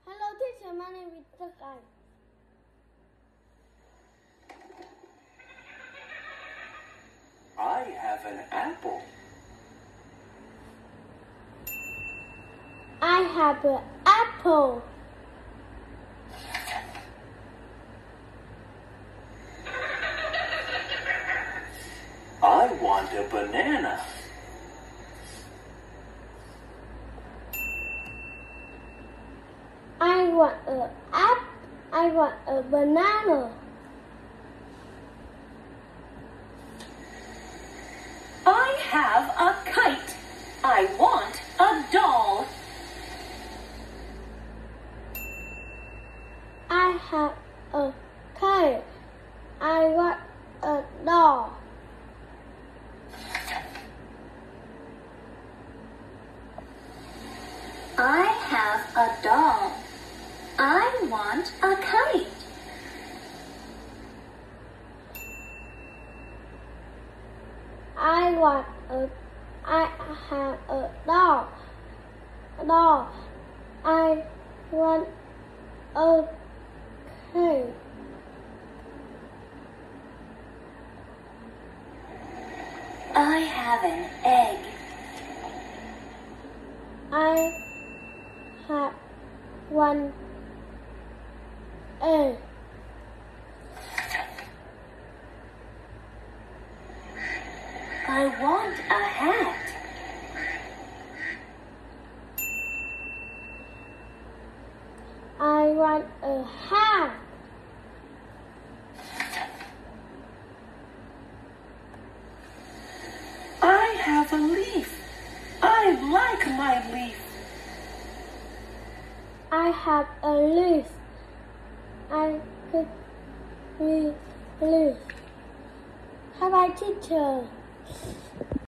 Hello teacher, my name is Trần. I have an apple. I have an apple. I want a banana. I want a banana. I have a kite. I want a doll. I have a kite. I want a doll. I have a doll. I want a kite. I have a doll. I want a kite. I have an egg. I have one egg. I want a hat. I want a hat. I have a leaf. I like my leaf. I have a leaf. I could leaf. Bye bye, teacher.